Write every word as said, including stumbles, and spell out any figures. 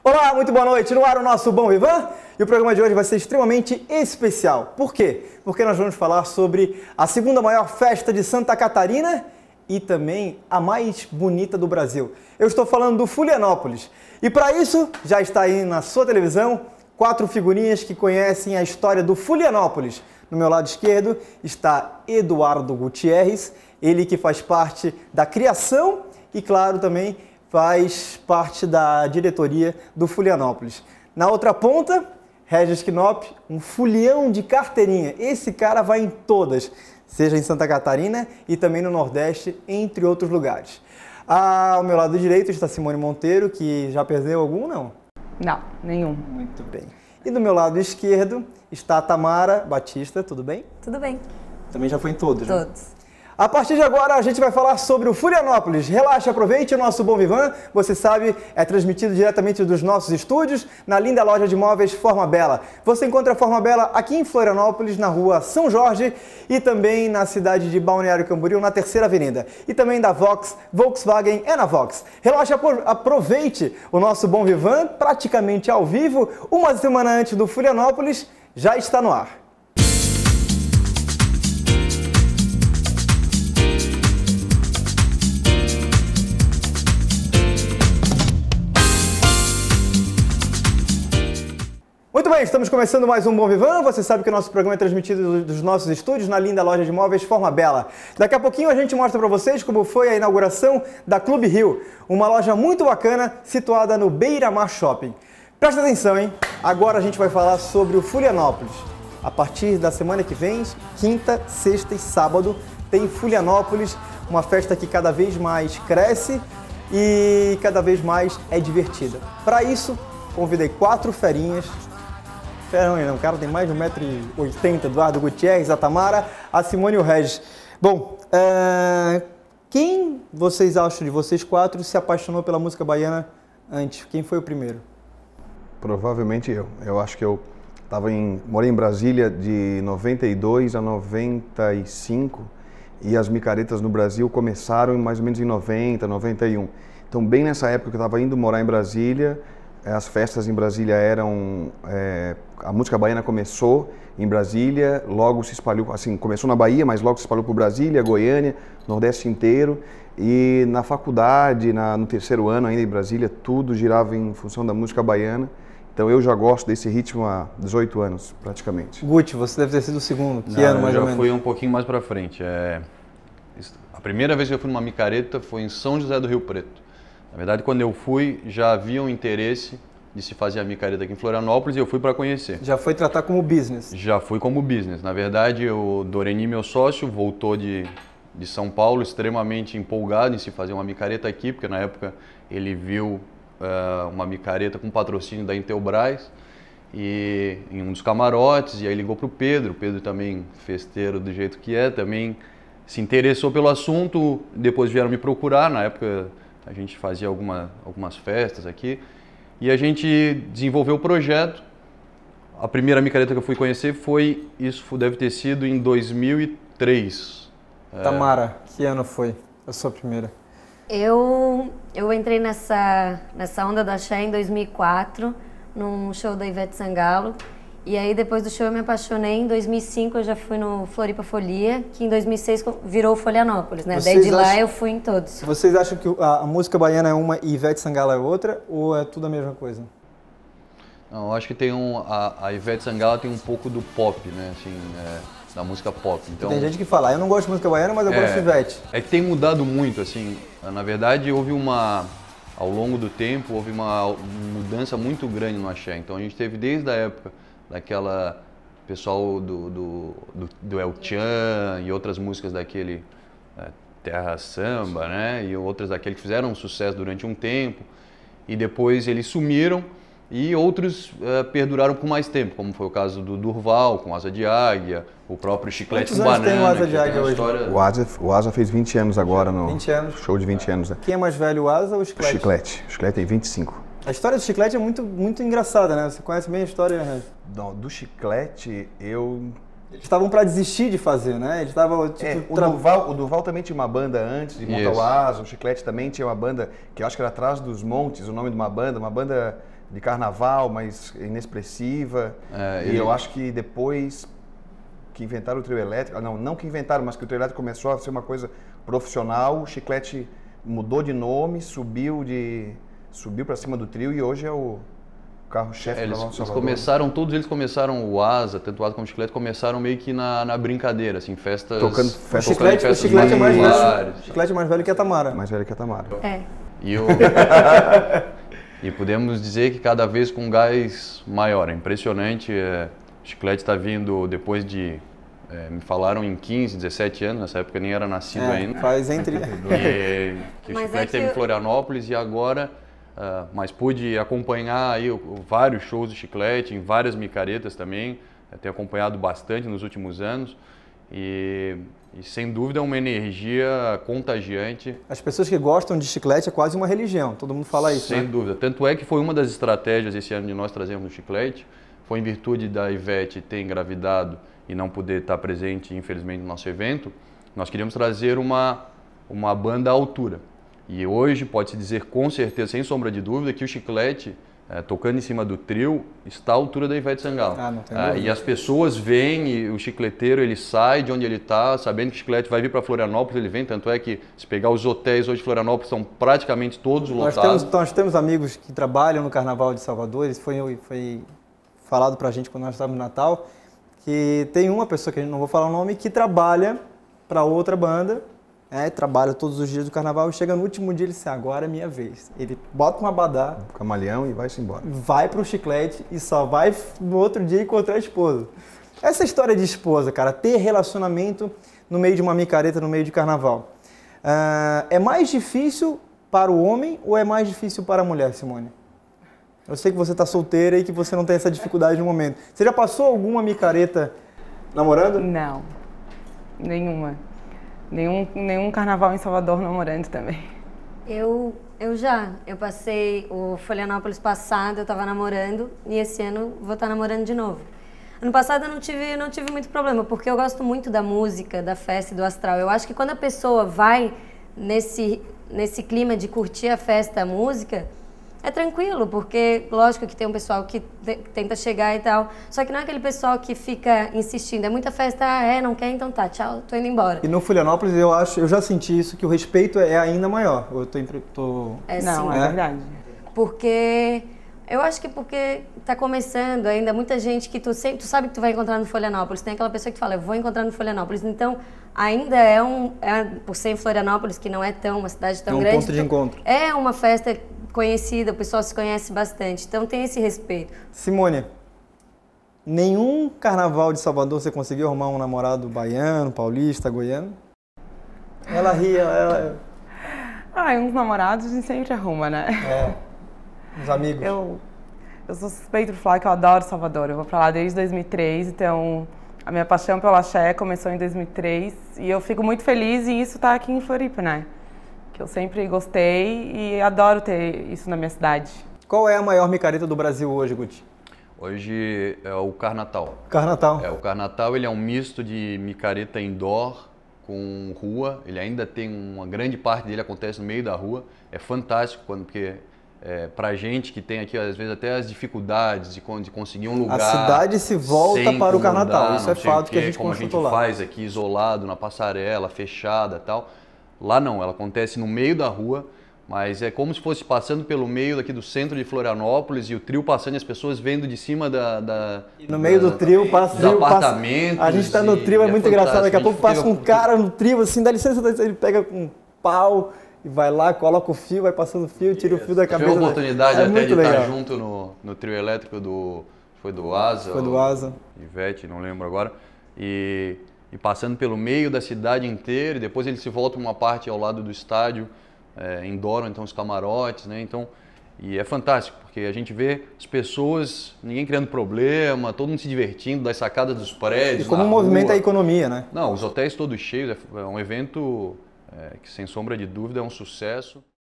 Olá, muito boa noite. No ar o nosso Bom Vivan. E o programa de hoje vai ser extremamente especial. Por quê? Porque nós vamos falar sobre a segunda maior festa de Santa Catarina e também a mais bonita do Brasil. Eu estou falando do Folianópolis. E para isso, já está aí na sua televisão, quatro figurinhas que conhecem a história do Folianópolis. No meu lado esquerdo está Eduardo Gutierrez, ele que faz parte da criação e, claro, também faz parte da diretoria do Folianópolis. Na outra ponta, Regis Knop, um folião de carteirinha. Esse cara vai em todas, seja em Santa Catarina e também no Nordeste, entre outros lugares. Ao meu lado direito está Simone Monteiro, que já perdeu algum, não? Não, nenhum. Muito bem. E do meu lado esquerdo está a Tamara Batista, tudo bem? Tudo bem. Também já foi em todos, né? Todos. A partir de agora a gente vai falar sobre o Folianópolis. Relaxe, aproveite o nosso Bom Vivan. Você sabe, é transmitido diretamente dos nossos estúdios na linda loja de móveis Forma Bela. Você encontra a Forma Bela aqui em Florianópolis, na rua São Jorge e também na cidade de Balneário Camboriú, na Terceira Avenida. E também da Vox, Volkswagen é na Vox. Relaxe, aproveite o nosso Bom Vivan, praticamente ao vivo, uma semana antes do Folianópolis, já está no ar. Muito bem, estamos começando mais um Bom Vivan. Você sabe que o nosso programa é transmitido dos nossos estúdios na linda loja de móveis Forma Bela. Daqui a pouquinho a gente mostra para vocês como foi a inauguração da Clube Rio, uma loja muito bacana situada no Beira Mar Shopping. Presta atenção, hein? Agora a gente vai falar sobre o Folianópolis. A partir da semana que vem, quinta, sexta e sábado, tem Folianópolis, uma festa que cada vez mais cresce e cada vez mais é divertida. Para isso, convidei quatro ferinhas. Não, o cara tem mais de um metro e oitenta, Eduardo Gutierrez, a Tamara, a Simone e o Regis. Bom, uh, quem vocês acham de vocês quatro se apaixonou pela música baiana antes? Quem foi o primeiro? Provavelmente eu. Eu acho que eu tava em, morei em Brasília de noventa e dois a noventa e cinco e as micaretas no Brasil começaram mais ou menos em noventa, noventa e um. Então, bem nessa época que eu estava indo morar em Brasília, as festas em Brasília eram... É, a música baiana começou em Brasília, logo se espalhou, assim, começou na Bahia, mas logo se espalhou por Brasília, Goiânia, Nordeste inteiro. E na faculdade, na, no terceiro ano ainda em Brasília, tudo girava em função da música baiana. Então eu já gosto desse ritmo há dezoito anos, praticamente. Guti, você deve ter sido o segundo. Que Não, ano mais ou menos? Eu já fui um pouquinho mais pra frente. É... A primeira vez que eu fui numa micareta foi em São José do Rio Preto. Na verdade, quando eu fui, já havia um interesse de se fazer a micareta aqui em Florianópolis e eu fui para conhecer. Já foi tratar como business? Já fui como business. Na verdade, o Doreni, meu sócio, voltou de, de São Paulo extremamente empolgado em se fazer uma micareta aqui, porque na época ele viu uh, uma micareta com patrocínio da Intelbras e em um dos camarotes, e aí ligou para o Pedro. O Pedro também, festeiro do jeito que é, também se interessou pelo assunto, depois vieram me procurar. Na época a gente fazia alguma, algumas festas aqui e a gente desenvolveu o projeto. A primeira micareta que eu fui conhecer foi, isso deve ter sido em dois mil e três. Tamara, é... que ano foi a sua primeira? Eu, eu entrei nessa, nessa onda da axé em dois mil e quatro, num show da Ivete Sangalo. E aí, depois do show, eu me apaixonei. Em dois mil e cinco, eu já fui no Floripa Folia, que em dois mil e seis virou Folianópolis, né? Vocês Daí de lá acham... eu fui em todos. Vocês acham que a, a música baiana é uma e Ivete Sangalo é outra? Ou é tudo a mesma coisa? Não, eu acho que tem um... A, a Ivete Sangalo tem um pouco do pop, né? Assim, é, da música pop. Então, tem gente que fala, eu não gosto de música baiana, mas eu é, gosto de Ivete. É que tem mudado muito, assim. Na verdade, houve uma... Ao longo do tempo, houve uma mudança muito grande no axé. Então, a gente teve desde a época daquela... pessoal do, do, do, do El Chan e outras músicas daquele é, Terra Samba, né? E outras daquele que fizeram sucesso durante um tempo e depois eles sumiram e outros é, perduraram por mais tempo, como foi o caso do Durval com Asa de Águia, o próprio Chiclete com Banana. Tem o Asa de Águia hoje? História... O, Asa, o Asa fez vinte anos agora no vinte anos. Show de vinte anos. Né? Quem é mais velho, o Asa ou o Chiclete? O Chiclete. O Chiclete tem vinte e cinco. A história do Chiclete é muito, muito engraçada, né? Você conhece bem a história, né? Do, do Chiclete, eu Eles estavam para desistir de fazer, né? Eles estavam, tipo, É, o, tra... Duval, o Duval também tinha uma banda antes de montar Isso. o Asa, o Chiclete também tinha uma banda que eu acho que era Atrás dos Montes, o nome de uma banda, uma banda de carnaval, mas inexpressiva. É, e ele- eu acho que depois que inventaram o trio elétrico, não, não que inventaram, mas que o trio elétrico começou a ser uma coisa profissional, o Chiclete mudou de nome, subiu de subiu para cima do trio e hoje é o carro-chefe É, da eles, nossa eles começaram, todos eles começaram o Asa, tanto o Asa como o Chiclete, começaram meio que na, na brincadeira, assim, festas... Tocando O festas- Chiclete, o festas Chiclete é mais velho. populares. O Chiclete é mais velho que a Tamara. mais velha que a Tamara. É. E, o... e podemos dizer que cada vez com um gás maior. É impressionante. É... O Chiclete está vindo depois de... É, me falaram em quinze, dezessete anos, nessa época eu nem era nascido É, ainda. faz entre... E, que o Mas Chiclete é que teve em eu- Florianópolis e agora... ah, mas pude acompanhar aí o- o- vários shows do Chiclete, em várias micaretas também. Eu tenho acompanhado bastante nos últimos anos. E, e sem dúvida é uma energia contagiante. As pessoas que gostam de Chiclete é quase uma religião, todo mundo fala isso, Sem né? dúvida. Tanto é que foi uma das estratégias esse ano de nós trazermos o Chiclete. Foi em virtude da Ivete ter engravidado e não poder estar presente, infelizmente, no nosso evento. Nós queríamos trazer uma, uma banda à altura. E hoje pode-se dizer com certeza, sem sombra de dúvida, que o Chiclete, eh, tocando em cima do trio, está à altura da Ivete Sangalo. Ah, não tem Ah, dúvida. e as pessoas veem, e o chicleteiro ele sai de onde ele está, sabendo que o Chiclete vai vir para Florianópolis, ele vem. Tanto é que, se pegar os hotéis hoje de Florianópolis, estão praticamente todos Nós lotados. temos, nós temos amigos que trabalham no Carnaval de Salvador, isso foi, foi falado pra gente quando nós estávamos no Natal, que tem uma pessoa, que a gente não vou falar o nome, que trabalha para outra banda, né, trabalha todos os dias do Carnaval e chega no último dia e ele diz, agora é minha vez. Ele bota um abadá, Camaleão e vai-se embora. vai pro Chiclete e só vai no outro dia encontrar a esposa. Essa história de esposa, cara, ter relacionamento no meio de uma micareta, no meio de Carnaval, ah, é mais difícil para o homem ou é mais difícil para a mulher, Simone? Eu sei que você está solteira e que você não tem essa dificuldade no momento. Você já passou alguma micareta namorando? Não, nenhuma. Nenhum, nenhum carnaval em Salvador namorando também. Eu, eu já. Eu passei o Florianópolis passado, eu estava namorando, e esse ano vou estar namorando de novo. Ano passado eu não tive, não tive muito problema, porque eu gosto muito da música, da festa e do astral. Eu acho que quando a pessoa vai nesse, nesse clima de curtir a festa, a música, é tranquilo, porque lógico que tem um pessoal que te, tenta chegar e tal, só que não é aquele pessoal que fica insistindo, é muita festa, ah, é, não quer, então tá, tchau, tô indo embora. E no Florianópolis eu acho, eu já senti isso, que o respeito é ainda maior. Eu tô, impre- tô... É, Não, sim. é É? verdade. Porque eu acho que porque tá começando ainda, muita gente que tu, sempre, tu sabe que tu vai encontrar no Florianópolis, tem aquela pessoa que fala, eu vou encontrar no Florianópolis, então ainda é um, é, por ser em Florianópolis, que não é tão uma cidade tão É um grande, ponto de tu- encontro. é uma festa conhecida, o pessoal se conhece bastante, então tem esse respeito. Simone, nenhum carnaval de Salvador você conseguiu arrumar um namorado baiano, paulista, goiano? Ela ria, ela... Ah, e uns namorados a gente sempre arruma, né? É, os amigos. Eu, eu sou suspeita de falar que eu adoro Salvador. Eu vou pra lá desde dois mil e três, então a minha paixão pelo axé começou em dois mil e três e eu fico muito feliz e isso tá aqui em Floripa, né? Que eu sempre gostei e adoro ter isso na minha cidade. Qual é a maior micareta do Brasil hoje, Guti? Hoje é o Carnatal. Carnatal. É, o Carnatal ele é um misto de micareta indoor com rua. Ele ainda tem uma grande parte dele acontece no meio da rua. É fantástico quando porque é, pra gente que tem aqui às vezes até as dificuldades de, con- de conseguir um lugar. A cidade se volta sem para o incomodar, Carnatal. Isso não é sei o fato que a quê, gente como constatou a gente lá. faz aqui isolado na passarela fechada, e tal. Lá não, ela acontece no meio da rua. Mas é como se fosse passando pelo meio daqui do centro de Florianópolis e o trio passando e as pessoas vendo de cima da... da No meio do trio, passa dos trio, passa- apartamentos. A gente tá no e- trio, é e muito fantástico. engraçado. Daqui a gente pouco passa fica- um cara no trio, assim, dá licença, dá licença, ele pega com um pau e vai lá, coloca o fio, vai passando o fio, tira o fio da Tive cabeça. a oportunidade é até muito de legal. estar junto no, no trio elétrico do... Foi do Asa? Foi do ou Asa. Ivete, não lembro agora. E, e passando pelo meio da cidade inteira e depois ele se volta para uma parte ao lado do estádio, é, indoor, então os camarotes, né? Então, e é fantástico, porque a gente vê as pessoas, ninguém criando problema, todo mundo se divertindo das sacadas dos prédios. E como na movimenta rua. a economia, né? Não, os hotéis todos cheios, é um evento é, que sem sombra de dúvida é um sucesso.